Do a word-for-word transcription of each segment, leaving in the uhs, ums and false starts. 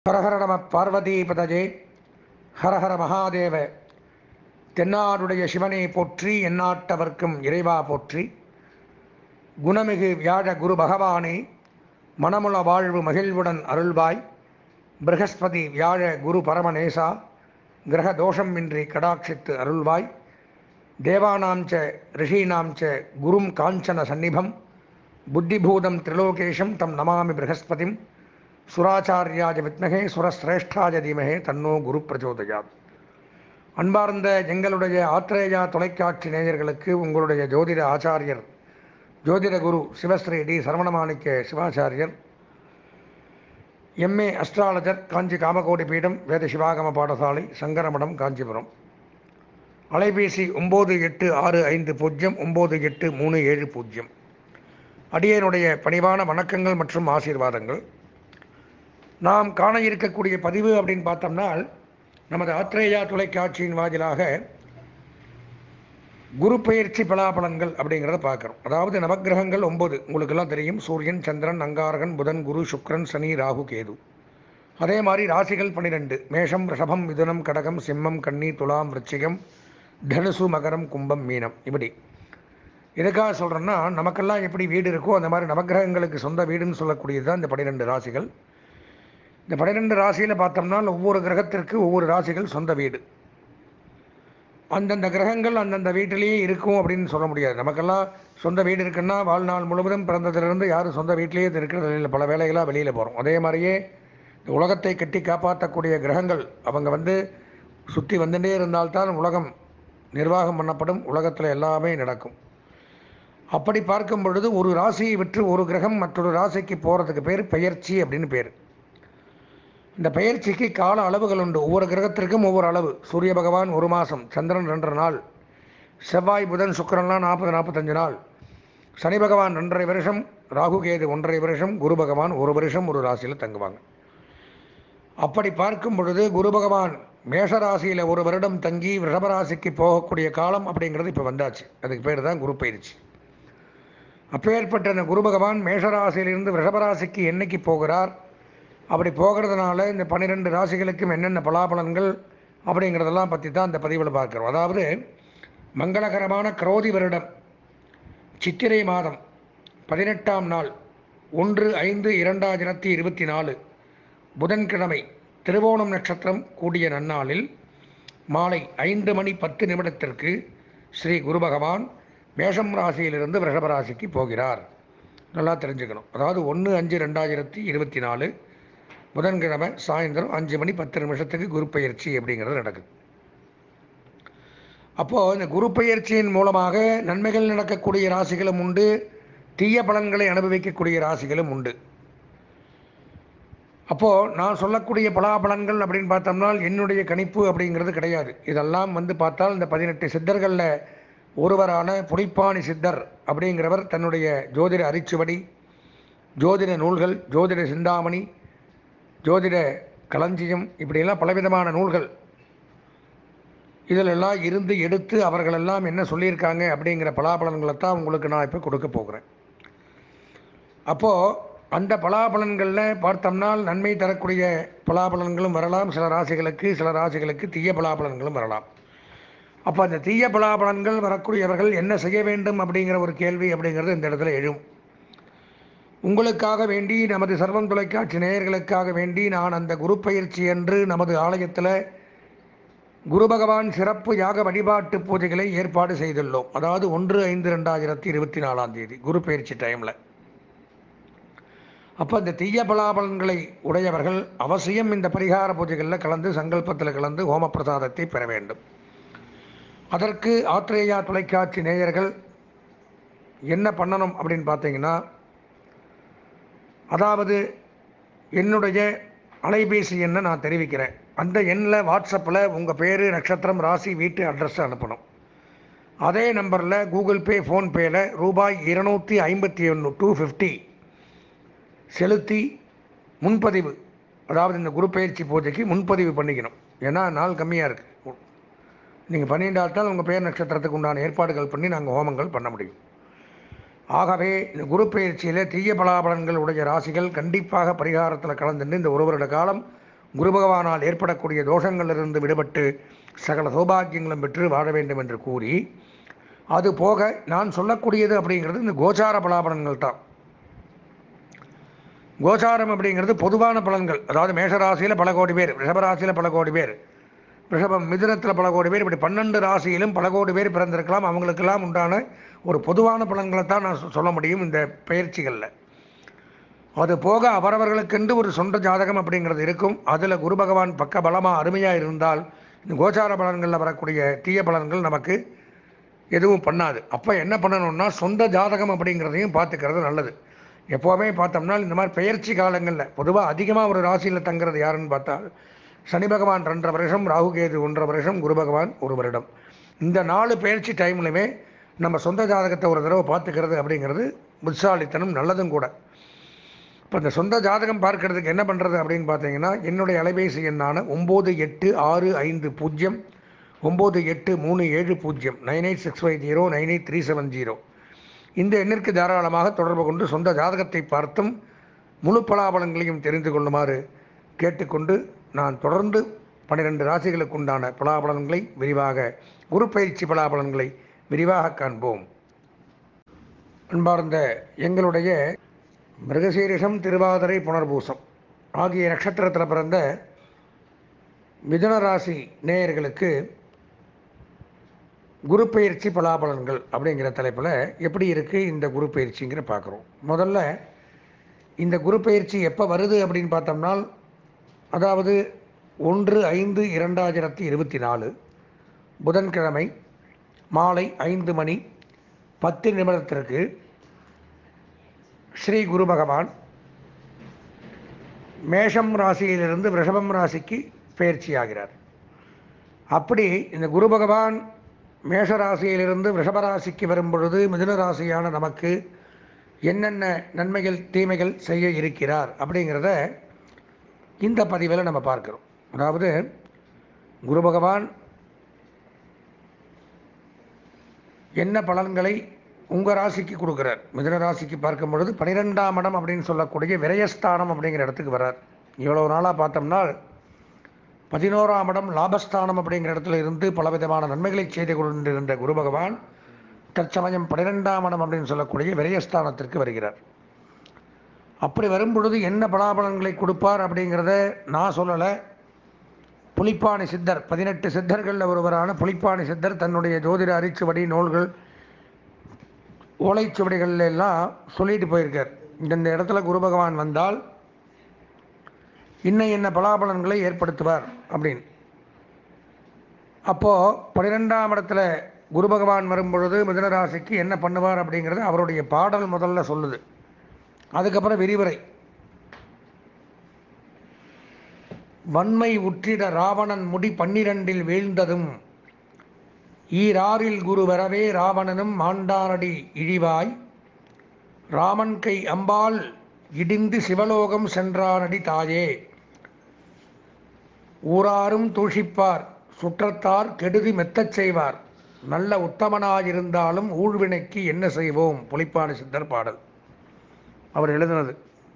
ஹரஹர நம பார்வதி பதஜே ஹரஹர மகாதேவ. தென்னாடுடைய சிவனை போற்றி, எந்நாட்டவர்க்கும் இறைவா போற்றி. குணமிகு வியாழ குரு பகவானே, மனமுள வாழ்வு மகிழ்வுடன் அருள்வாய். ப்ரஹஸ்பதி வியாழ குரு பரமநேசா, கிரக தோஷம் இன்றி கடாட்சித்து அருள்வாய். தேவானாம் ச ரிஷீனாம் ச குரும் காஞ்சன சந்நிபம், புத்திபூதம் திரிலோகேஷம் தம் நமாமி ப்ரஹஸ்பதிம். சுராச்சாரியாஜ வித்மகே சுரஸ்ரேஷ்டாஜ தீமகே தன்னோ குரு பிரச்சோதயாத். அன்பார்ந்த எங்களுடைய ஆத்ரேயா தொலைக்காட்சி நேயர்களுக்கு உங்களுடைய ஜோதிட ஆச்சாரியர் ஜோதிட குரு Sivasri T Saravanamanikka Sivachariyar, MA astrologer, Kanchi Kamakoti Peetham, வேத சிவாகம பாடசாலை, சங்கரமடம், காஞ்சிபுரம். அலைபேசி ஒம்பது எட்டு ஆறு ஐந்து பூஜ்ஜியம் ஒம்பது எட்டு மூணு ஏழு பூஜ்ஜியம். அடியனுடைய பணிவான வணக்கங்கள் மற்றும் ஆசீர்வாதங்கள். நாம் காண இருக்கக்கூடிய பதிவு அப்படின்னு பார்த்தோம்னா, நமது ஆத்ரேயா தொலைக்காட்சியின் வாயிலாக குரு பெயர்ச்சி பலாபலன்கள் அப்படிங்கிறத பார்க்குறோம். அதாவது நவக்கிரகங்கள் ஒம்பது உங்களுக்கெல்லாம் தெரியும். சூரியன், சந்திரன், அங்காரகன், புதன், குரு, சுக்ரன், சனி, ராகு, கேது. அதே மாதிரி ராசிகள் பன்னிரெண்டு: மேஷம், ரிஷபம், மிதுனம், கடகம், சிம்மம், கன்னி, துலாம், விருச்சிகம், தனுசு, மகரம், கும்பம், மீனம். இப்படி எதுக்காக சொல்கிறேன்னா, நமக்கெல்லாம் எப்படி வீடு இருக்கோ அந்த மாதிரி நவக்கிரகங்களுக்கு சொந்த வீடுன்னு சொல்லக்கூடியது தான் இந்த பன்னிரெண்டு ராசிகள். இந்த பன்னிரெண்டு ராசியில் பார்த்தோம்னா ஒவ்வொரு கிரகத்திற்கு ஒவ்வொரு ராசிகள் சொந்த வீடு. அந்தந்த கிரகங்கள் அந்தந்த வீட்டிலேயே இருக்கும் அப்படின்னு சொல்ல முடியாது. நமக்கெல்லாம் சொந்த வீடு இருக்குன்னா வாழ்நாள் முழுவதும் பிறந்ததிலிருந்து யாரும் சொந்த வீட்டிலேயே இருக்கிறது இல்லை, பல வேலைகளாக வெளியில் போகிறோம். அதே மாதிரியே இந்த உலகத்தை கட்டி காப்பாற்றக்கூடிய கிரகங்கள் அவங்க வந்து சுற்றி வந்துட்டே இருந்தால்தான் உலகம் நிர்வாகம் பண்ணப்படும், உலகத்தில் எல்லாமே நடக்கும். அப்படி பார்க்கும் பொழுது ஒரு ராசியை விற்று ஒரு கிரகம் மற்றொரு ராசிக்கு போகிறதுக்கு பேர் பெயர்ச்சி அப்படின்னு பேர். இந்த பெயர்ச்சிக்கு கால அளவுகள் உண்டு. ஒவ்வொரு கிரகத்திற்கும் ஒவ்வொரு அளவு. சூரிய பகவான் ஒரு மாதம், சந்திரன் ரெண்டரை நாள், செவ்வாய், புதன், சுக்கிரன்லாம் நாற்பது நாற்பத்தஞ்சு நாள், சனி பகவான் ரெண்டரை வருஷம், ராகு கேது ஒன்றரை வருஷம், குரு பகவான் ஒரு வருஷம் ஒரு ராசியில் தங்குவாங்க. அப்படி பார்க்கும் பொழுது குரு பகவான் மேஷராசியில் ஒரு வருடம் தங்கி ரிஷபராசிக்கு போகக்கூடிய காலம் அப்படிங்கிறது இப்போ வந்தாச்சு. அதுக்கு பேர் தான் குரு பயிற்சி. அப்பேற்பட்ட அந்த குரு பகவான் மேஷராசியிலிருந்து ரிஷபராசிக்கு என்னைக்கு போகிறார், அப்படி போகிறதுனால இந்த பன்னிரெண்டு ராசிகளுக்கும் என்னென்ன பலாபலன்கள் அப்படிங்கிறதெல்லாம் பற்றி தான் இந்த பதிவில் பார்க்குறோம். அதாவது மங்களகரமான குரோதி வருடம் சித்திரை மாதம் பதினெட்டாம் நாள் ஒன்று ஐந்து இரண்டாயிரத்தி இருபத்தி நாலு புதன்கிழமை திருவோணம் நட்சத்திரம் கூடிய நன்னாளில் மாலை ஐந்து மணி பத்து நிமிடத்திற்கு ஸ்ரீ குரு பகவான் மேஷம் ராசியிலிருந்து ரிஷபராசிக்கு போகிறார். நல்லா தெரிஞ்சுக்கணும். அதாவது ஒன்று அஞ்சு ரெண்டாயிரத்தி இருபத்தி நாலு புதன்கிழமை சாயந்தரம் அஞ்சு மணி பத்து நிமிஷத்துக்கு குரு பயிற்சி அப்படிங்கிறது நடக்குது. அப்போது இந்த குரு பயிற்சியின் மூலமாக நன்மைகள் நடக்கக்கூடிய ராசிகளும் உண்டு, தீய பலன்களை அனுபவிக்கக்கூடிய ராசிகளும் உண்டு. அப்போது நான் சொல்லக்கூடிய பலாபலன்கள் அப்படின்னு பார்த்தோம்னா என்னுடைய கணிப்பு அப்படிங்கிறது கிடையாது. இதெல்லாம் வந்து பார்த்தால் இந்த பதினெட்டு சித்தர்களில் ஒருவரான புலிப்பாணி சித்தர் அப்படிங்கிறவர் தன்னுடைய ஜோதிட அரிச்சுவடி, ஜோதிட நூல்கள், ஜோதிட சிந்தாமணி, ஜோதிட களஞ்சியம், இப்படியெல்லாம் பலவிதமான நூல்கள் இதிலெல்லாம் இருந்து எடுத்து அவர்களெல்லாம் என்ன சொல்லியிருக்காங்க அப்படிங்கிற பலாபலன்களை தான் உங்களுக்கு நான் இப்போ கொடுக்க போகிறேன். அப்போது அந்த பலாபலன்களில் பார்த்தோம்னா நன்மை தரக்கூடிய பலாபலன்களும் வரலாம், சில ராசிகளுக்கு சில ராசிகளுக்கு தீய பலாபலன்களும் வரலாம். அப்போ அந்த தீய பலாபலன்கள் வரக்கூடியவர்கள் என்ன செய்ய வேண்டும் அப்படிங்கிற ஒரு கேள்வி அப்படிங்கிறது இந்த இடத்துல எழும். உங்களுக்காக வேண்டி, நமது சர்வம் தொலைக்காட்சி நேயர்களுக்காக வேண்டி நான் அந்த குரு பயிற்சி என்று நமது ஆலயத்தில் குரு பகவான் சிறப்பு யாக வழிபாட்டு பூஜைகளை ஏற்பாடு செய்துள்ளோம். அதாவது ஒன்று ஐந்து ரெண்டாயிரத்தி இருபத்தி நாலாம் தேதி குரு பயிற்சி டைமில். அப்போ இந்த தீய பலாபலன்களை உடையவர்கள் அவசியம் இந்த பரிகார பூஜைகளில் கலந்து சங்கல்பத்தில் கலந்து ஹோம பிரசாதத்தை பெற வேண்டும். அதற்கு ஆத்ரேயா தொலைக்காட்சி நேயர்கள் என்ன பண்ணணும் அப்படின்னு பார்த்தீங்கன்னா, அதாவது என்னுடைய அலைபேசி எண்ணை நான் தெரிவிக்கிறேன். அந்த எண்ணில் வாட்ஸ்அப்பில் உங்கள் பேர், நட்சத்திரம், ராசி, வீட்டு அட்ரஸ் அனுப்பணும். அதே நம்பரில் கூகுள் பே, ஃபோன்பேயில் ரூபாய் இருநூற்றி ஐம்பத்தி ஒன்று டூ ஃபிஃப்டி செலுத்தி முன்பதிவு, அதாவது இந்த குரு பயிற்சி பூஜைக்கு முன்பதிவு பண்ணிக்கணும். ஏன்னா நாள் கம்மியாக இருக்குது. நீங்கள் பண்ணிட்டால்தான் உங்கள் பேர் நட்சத்திரத்துக்கு உண்டான ஏற்பாடுகள் பண்ணி நாங்கள் ஹோமங்கள் பண்ண முடியும். ஆகவே இந்த குரு பயிற்சியில் தீய பலாபலன்கள் உடைய ராசிகள் கண்டிப்பாக பரிகாரத்தில் கலந்துட்டு இந்த ஒரு வருட காலம் குரு பகவானால் ஏற்படக்கூடிய தோஷங்களிலிருந்து விடுபட்டு சகல சௌபாகியங்களும் பெற்று வாழ வேண்டும் என்று கூறி, அது போக நான் சொல்லக்கூடியது அப்படிங்கிறது இந்த கோச்சார பலாபலன்கள் தான். கோச்சாரம் அப்படிங்கிறது பொதுவான பலன்கள். அதாவது மேஷராசியில் பல கோடி பேர், ரிஷபராசியில் பல கோடி பேர், ரிஷபம் மிதுனத்தில் பல கோடி பேர், இப்படி பன்னெண்டு ராசியிலும் பல கோடி பேர் பிறந்திருக்கலாம். அவங்களுக்கெல்லாம் உண்டான ஒரு பொதுவான பலன்களை தான் நான் சொல்ல முடியும் இந்த பயிற்சிகளில். அது போக அவரவர்களுக்கென்று ஒரு சொந்த ஜாதகம் அப்படிங்கிறது இருக்கும். அதில் குரு பகவான் பக்க பலமாக அருமையாக இருந்தால் இந்த கோச்சார பலன்களில் வரக்கூடிய தீய பலன்கள் நமக்கு எதுவும் பண்ணாது. அப்போ என்ன பண்ணணும்னா சொந்த ஜாதகம் அப்படிங்கிறதையும் பார்த்துக்கிறது நல்லது. எப்போவுமே பார்த்தோம்னா இந்த மாதிரி பெயர்ச்சி காலங்களில் பொதுவாக அதிகமாக ஒரு ராசியில் தங்குறது யாருன்னு பார்த்தா சனி பகவான் ரெண்டரை வருஷம், ராகுகேது ஒன்றரை வருஷம், குரு பகவான் ஒரு வருடம். இந்த நாலு பெயர்ச்சி டைம்லையுமே நம்ம சொந்த ஜாதகத்தை ஒரு தடவை பார்த்துக்கிறது அப்படிங்கிறது புத்திசாலித்தனம், நல்லதும் கூட. இப்போ இந்த சொந்த ஜாதகம் பார்க்கறதுக்கு என்ன பண்ணுறது அப்படின்னு பார்த்தீங்கன்னா, என்னுடைய அலைபேசி எண்ணான ஒம்பது எட்டு ஆறு ஐந்து பூஜ்ஜியம் ஒம்பது எட்டு மூணு ஏழு பூஜ்ஜியம் nine eight six five zero nine eight three seven zero இந்த எண்ணிற்கு தாராளமாக தொடர்பு கொண்டு சொந்த ஜாதகத்தை பார்த்தும் முழு பலாபலங்களையும் தெரிந்து கொள்ளுமாறு கேட்டுக்கொண்டு, நான் தொடர்ந்து பன்னிரெண்டு ராசிகளுக்கு உண்டான பலாபலன்களை விரிவாக, குரு பயிற்சி பலாபலன்களை விரிவாக காண்போம். அன்பார்ந்த எங்களுடைய மிருகசீரிஷம், திருவாதிரை, புனர்பூசம் ஆகிய நட்சத்திரத்தில் பிறந்த மிதுன ராசி நேயர்களுக்கு குரு பயிற்சி பலாபலன்கள் அப்படிங்கிற தலைப்பில் எப்படி இருக்குது இந்த குரு பயிற்சிங்கிற பார்க்குறோம். முதல்ல இந்த குரு பயிற்சி எப்போ வருது அப்படின்னு பார்த்தோம்னா, அதாவது ஒன்று ஐந்து இரண்டாயிரத்தி இருபத்தி நாலு புதன்கிழமை மாலை ஐந்து மணி பத்து நிமிடத்திற்கு ஸ்ரீ குரு பகவான் மேஷம் ராசியிலிருந்து ரிஷபம் ராசிக்கு பயிற்சியாகிறார். அப்படி இந்த குரு பகவான் மேஷ ராசியிலிருந்து ரிஷபராசிக்கு வரும் பொழுது மிதுன ராசியான நமக்கு என்னென்ன நன்மைகள் தீமைகள் செய்ய இருக்கிறார் அப்படிங்கிறத இந்த பதிவில் நம்ம பார்க்கிறோம். அதாவது குரு பகவான் என்ன பலன்களை உங்கள் ராசிக்கு கொடுக்குறார். மிதுன ராசிக்கு பார்க்கும் பொழுது பனிரெண்டாம் இடம் அப்படின்னு சொல்லக்கூடிய விரயஸ்தானம் அப்படிங்கிற இடத்துக்கு வர்றார். இவ்வளோ நாளாக பார்த்தோம்னா பதினோராம் இடம் லாபஸ்தானம் அப்படிங்கிற இடத்துல இருந்து பலவிதமான நன்மைகளை செய்து கொண்டிருந்த குரு பகவான் தற்சமயம் பனிரெண்டாம் இடம் அப்படின்னு சொல்லக்கூடிய விரயஸ்தானத்திற்கு வருகிறார். அப்படி வரும் பொழுது என்ன பலாபலன்களை கொடுப்பார் அப்படிங்கிறத நான் சொல்லலை. புலிப்பாணி சித்தர், பதினெட்டு சித்தர்களில் ஒருவரான புலிப்பாணி சித்தர் தன்னுடைய ஜோதிட அரிச்சுவடி நூல்கள், ஓலைச்சுவடிகள் எல்லாம் சொல்லிட்டு போயிருக்கார். இந்த இடத்துல குரு பகவான் வந்தால் இன்னும் என்ன பலாபலன்களை ஏற்படுத்துவார் அப்படின்னு. அப்போது பன்னிரெண்டாம் இடத்துல குரு பகவான் வரும்பொழுது மிதுன ராசிக்கு என்ன பண்ணுவார் அப்படிங்கிறது அவருடைய பாடல் முதல்ல சொல்லுது. அதுக்கப்புறம் விரிவுரை. வன்மை உற்றிட ராவணன் முடி பன்னிரண்டில் வீழ்ந்ததும் ஈராறில் குரு வரவே ராவணனும் மாண்டானடி இழிவாய் ராமன் கை அம்பாள் இடிந்து சிவலோகம் சென்றானடி தாயே ஊராரும் தூஷிப்பார் சுற்றத்தார் கெடுதி மெத்தச் செய்வார் நல்ல உத்தமனாயிருந்தாலும் ஊழ்வினைக்கு என்ன செய்வோம். புலிப்பாணி சித்தர் பாடல் அவர் எழுதினது.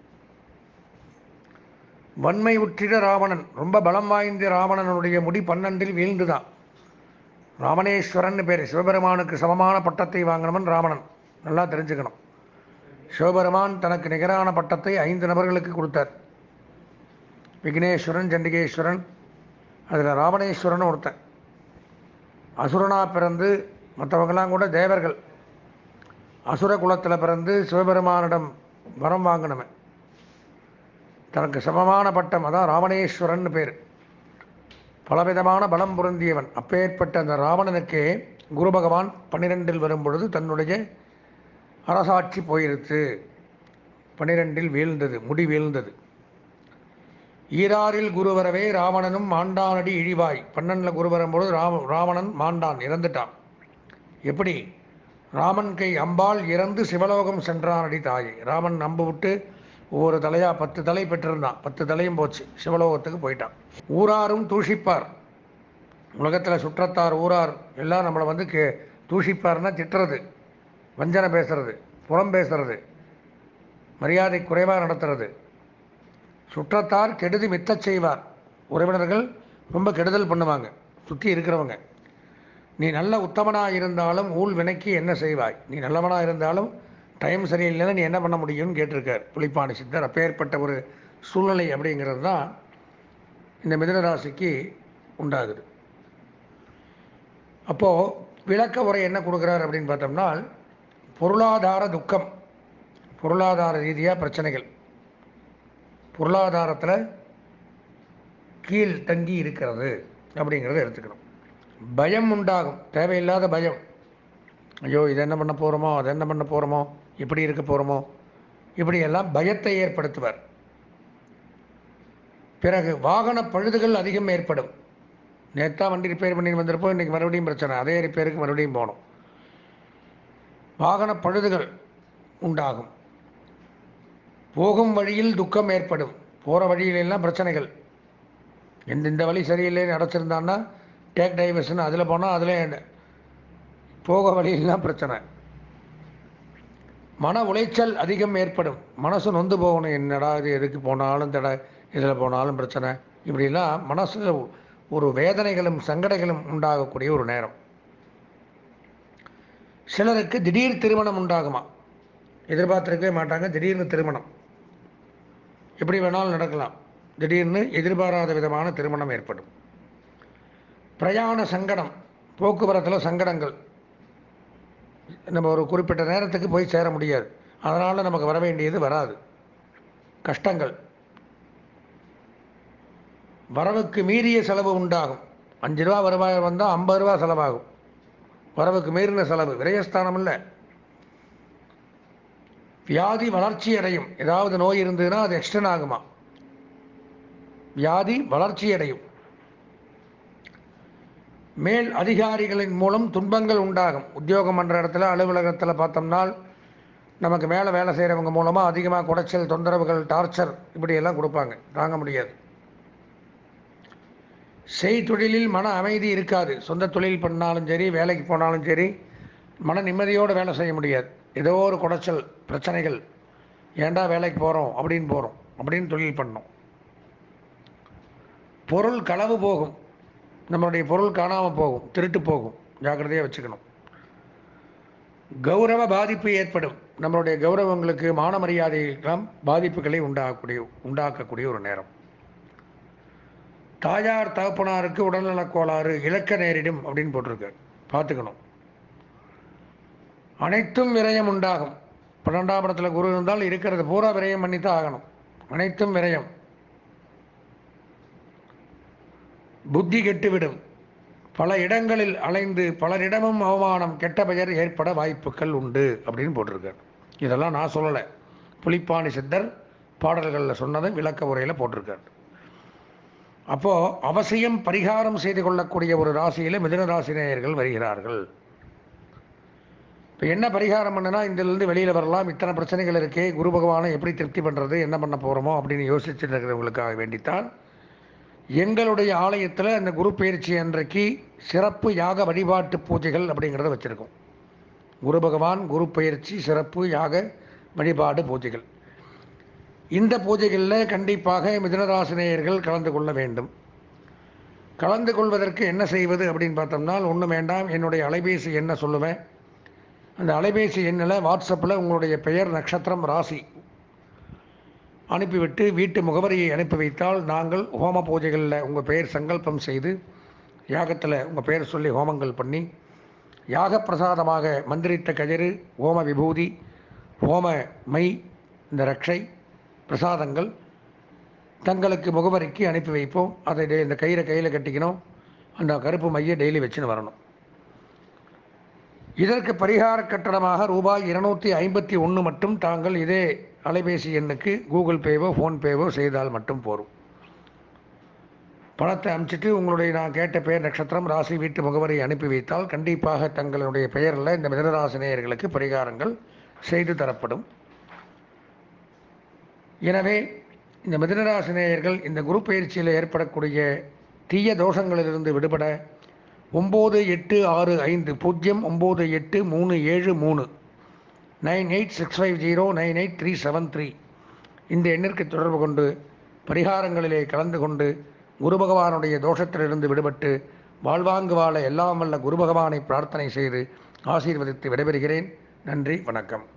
வன்மை உற்றிட ராவணன், ரொம்ப பலம் வாய்ந்த ராவணனுடைய முடி பன்னெண்டில் வீழ்ந்துதான். ராமணேஸ்வரன் பேர், சிவபெருமானுக்கு சமமான பட்டத்தை வாங்கினவன் ராவணன். நல்லா தெரிஞ்சுக்கணும். சிவபெருமான் தனக்கு நிகரான பட்டத்தை ஐந்து நபர்களுக்கு கொடுத்தார். விக்னேஸ்வரன், சண்டிகேஸ்வரன், அதில் ராவணேஸ்வரன் ஒருத்தன். அசுரனாக பிறந்து மற்றவங்களாம் கூட தேவர்கள். அசுர குலத்தில் பிறந்து சிவபெருமானிடம் வரம் வாங்கினவன். தனக்கு சமமான பட்டம், அதான் ராவணேஸ்வரன் பேர். பலவிதமான பலம் பொருந்தியவன். அப்பேற்பட்ட அந்த ராவணனுக்கே குரு பகவான் பன்னிரெண்டில் வரும் பொழுது தன்னுடைய அரசாட்சி போயிருச்சு. பன்னிரெண்டில் வீழ்ந்தது, முடி வீழ்ந்தது. ஈராறில் குரு வரவே ராவணனும் மாண்டானடி இழிவாய். பன்னெண்டில் குரு வரும்பொழுது ராவ ராவணன் மாண்டான், இறந்துட்டான். எப்படி? ராமன் கை அம்பாள் இறந்து சிவலோகம் சென்றானடி தாயை. ராமன் அம்பு விட்டு ஒவ்வொரு தலையாக பத்து தலை பெற்றிருந்தான். பத்து தலையும் போச்சு, சிவலோகத்துக்கு போயிட்டான். ஊராரும் தூஷிப்பார். உலகத்தில் சுற்றத்தார் ஊரார் எல்லாம் நம்மளை வந்து கே தூஷிப்பார்னா திட்டுறது, வஞ்சனை பேசுறது, புறம் பேசுறது, மரியாதை குறைவாக நடத்துறது. சுற்றத்தார் கெடுதி மித்தச் செய்வார். உறவினர்கள் ரொம்ப கெடுதல் பண்ணுவாங்க, சுற்றி இருக்கிறவங்க. நீ நல்ல உத்தமனாக இருந்தாலும் ஊழ் வினைக்கு என்ன செய்வாய், நீ நல்லவனாக இருந்தாலும் டைம் சரியில்லைன்னா நீ என்ன பண்ண முடியும்னு கேட்டிருக்கார் புலிப்பாணி சித்தர். அப்பேற்பட்ட ஒரு சூழ்நிலை அப்படிங்கிறது தான் இந்த மிதுன ராசிக்கு உண்டாகுது. அப்போது விளக்க உரை என்ன கொடுக்குறார் அப்படின்னு பார்த்தோம்னா, பொருளாதார துக்கம், பொருளாதார ரீதியாக பிரச்சனைகள், பொருளாதாரத்தில் கீழ் தங்கி இருக்கிறது அப்படிங்கிறத எடுத்துக்கணும். பயம் உண்டாகும், தேவையில்லாத பயம். ஐயோ இதை என்ன பண்ண போகிறோமோ, அதை என்ன பண்ண போகிறோமோ, இப்படி இருக்க போகிறோமோ, இப்படியெல்லாம் பயத்தை ஏற்படுத்துவார். பிறகு வாகன பழுதுகள் அதிகம் ஏற்படும். நேற்றா வண்டி ரிப்பேர் பண்ணி வந்திருப்போம், இன்றைக்கி மறுபடியும் பிரச்சனை, அதே ரிப்பேருக்கு மறுபடியும் போகணும். வாகன பழுதுகள் உண்டாகும். போகும் வழியில் துக்கம் ஏற்படும், போகிற வழியிலெல்லாம் பிரச்சனைகள். எந்த இந்த வழி சரியில்லைன்னு அடைச்சிருந்தான்னா டேக் டைவர்ஷன், அதில் போனால் அதில் போக வழியெல்லாம் பிரச்சனை. மன உளைச்சல் அதிகம் ஏற்படும், மனசு நொந்து போகணும், என்னடா இது எதுக்கு போனாலும் தடை, இதில் போனாலும் பிரச்சனை, இப்படிலாம் மனசு ஒரு வேதனைகளும் சங்கடங்களும் உண்டாகக்கூடிய ஒரு நேரம். சிலருக்கு திடீர் திருமணம் உண்டாகுமா, எதிர்பார்த்துருக்கவே மாட்டாங்க, திடீர்னு திருமணம் எப்படி வேணாலும் நடக்கலாம். திடீர்னு எதிர்பாராத விதமான திருமணம் ஏற்படும். பிரயாண சங்கடம், போக்குவரத்தில் சங்கடங்கள், நம்ம ஒரு குறிப்பிட்ட நேரத்துக்கு போய் சேர முடியாது, அதனால் நமக்கு வர வேண்டியது வராது. கஷ்டங்கள், வரவுக்கு மீறிய செலவு உண்டாகும். அஞ்சு ரூபா வருவாய் வந்தால் ஐம்பது ரூபா செலவாகும், வரவுக்கு மீறின செலவு, விரயஸ்தானம் இல்லை. வியாதி வளர்ச்சி அடையும், ஏதாவது நோய் இருந்ததுன்னா அது எக்ஸ்டன் ஆகுமா, வியாதி வளர்ச்சி அடையும். மேல் அதிகாரிகளின் மூலம் துன்பங்கள் உண்டாகும். உத்தியோகம் பண்ணுற இடத்துல, அலுவலகத்தில் பார்த்தோம்னா நமக்கு மேலே வேலை செய்கிறவங்க மூலமாக அதிகமாக குடைச்சல், தொந்தரவுகள், டார்ச்சர் இப்படியெல்லாம் கொடுப்பாங்க, தாங்க முடியாது. செய்தொழிலில் மன அமைதி இருக்காது. சொந்த தொழில் பண்ணாலும் சரி, வேலைக்கு போனாலும் சரி, மன நிம்மதியோடு வேலை செய்ய முடியாது. ஏதோ ஒரு குடைச்சல், பிரச்சனைகள், ஏண்டா வேலைக்கு போகிறோம் அப்படின்னு போகிறோம் அப்படின்னு தொழில் பண்ணோம். பொருள் களவு போகும், நம்மளுடைய பொருள் காணாமல் போகும், திருட்டு போகும், ஜாக்கிரதையாக வச்சுக்கணும். கௌரவ பாதிப்பு ஏற்படும், நம்மளுடைய கௌரவங்களுக்கு, மான மரியாதைக்கெல்லாம் பாதிப்புகளை உண்டாகக்கூடிய உண்டாக்கக்கூடிய ஒரு நேரம். தாயார் தகப்பனாருக்கு உடல்நலக் கோளாறு, இழக்க நேரிடும் அப்படின்னு போட்டிருக்கு, பார்த்துக்கணும். அனைத்தும் விரயம் உண்டாகும். பன்னெண்டாம் இடத்துல குரு இருந்தால் இருக்கிறது பூரா விரயம் பண்ணித்தான் ஆகணும், அனைத்தும் விரயம். புத்தி கெட்டுவிடும், பல இடங்களில் அலைந்து பலரிடமும் அவமானம், கெட்ட பெயர் ஏற்பட வாய்ப்புகள் உண்டு அப்படின்னு போட்டிருக்கார். இதெல்லாம் நான் சொல்லலை, புலிப்பாணி சித்தர் பாடல்களில் சொன்னதை விளக்க உரையில் போட்டிருக்கார். அப்போது அவசியம் பரிகாரம் செய்து கொள்ளக்கூடிய ஒரு ராசியில் மிதுன ராசி நேயர்கள் வருகிறார்கள். இப்போ என்ன பரிகாரம் பண்ணுனா இதிலிருந்து வெளியில் வரலாம், இத்தனை பிரச்சனைகள் இருக்கே, குரு பகவானை எப்படி திருப்தி பண்ணுறது, என்ன பண்ண போகிறோமோ அப்படின்னு யோசிச்சுட்டு இருக்கிறவங்களுக்காக வேண்டித்தான் எங்களுடைய ஆலயத்தில் அந்த குரு பயிற்சி அன்றைக்கு சிறப்பு யாக வழிபாட்டு பூஜைகள் அப்படிங்கிறத வச்சுருக்கோம். குரு பகவான் குரு பயிற்சி சிறப்பு யாக வழிபாடு பூஜைகள். இந்த பூஜைகளில் கண்டிப்பாக மிதுனராசினியர்கள் கலந்து கொள்ள வேண்டும். கலந்து கொள்வதற்கு என்ன செய்வது அப்படின்னு பார்த்தோம்னா, ஒன்றும் வேண்டாம், என்னுடைய அலைபேசி என்ன சொல்லுவேன், அந்த அலைபேசி எண்ணில் வாட்ஸ்அப்பில் உங்களுடைய பெயர், நட்சத்திரம், ராசி அனுப்பிவிட்டு வீட்டு முகவரியை அனுப்பி வைத்தால் நாங்கள் ஹோம பூஜைகளில் உங்கள் பெயர் சங்கல்பம் செய்து யாகத்தில் உங்கள் பெயர் சொல்லி ஹோமங்கள் பண்ணி யாக பிரசாதமாக மந்திரித்த கஜரு, ஹோம விபூதி, ஹோம மை, இந்த ரக்ஷை பிரசாதங்கள் தங்களுக்கு முகவரிக்கு அனுப்பி வைப்போம். அதை இந்த கயிறை கையில் கட்டிக்கணும், அந்த கருப்பு மையை டெய்லி வச்சுன்னு வரணும். இதற்கு பரிகார கட்டணமாக ரூபாய் இருநூற்றி ஐம்பத்தி ஒன்று மட்டும் தாங்கள் இதே அலைபேசி எண்ணுக்கு கூகுள் பேவோ ஃபோன்பேவோ செய்தால் மட்டும் போகும். பணத்தை அனுப்பிச்சிட்டு உங்களுடைய நான் கேட்ட பெயர், நட்சத்திரம், ராசி, வீட்டு முகவரியை அனுப்பி வைத்தால் கண்டிப்பாக தங்களுடைய பெயரில் இந்த மிதுனராசினியர்களுக்கு பரிகாரங்கள் செய்து தரப்படும். எனவே இந்த மிதுனராசினியர்கள் இந்த குரு பயிற்சியில் ஏற்படக்கூடிய தீய தோஷங்களிலிருந்து விடுபட ஒம்பது எட்டு ஆறு ஐந்து பூஜ்ஜியம் ஒம்பது எட்டு மூணு ஏழு மூணு nine eight six five zero nine eight three seven three இந்த எண்ணிற்கு தொடர்பு கொண்டு பரிகாரங்களிலே கலந்து கொண்டு குரு பகவானுடைய தோஷத்திலிருந்து விடுபட்டு வாழ்வாங்கு வாழ எல்லாம் வல்ல குரு பகவானை பிரார்த்தனை செய்து ஆசீர்வதித்து விடைபெறுகிறேன். நன்றி, வணக்கம்.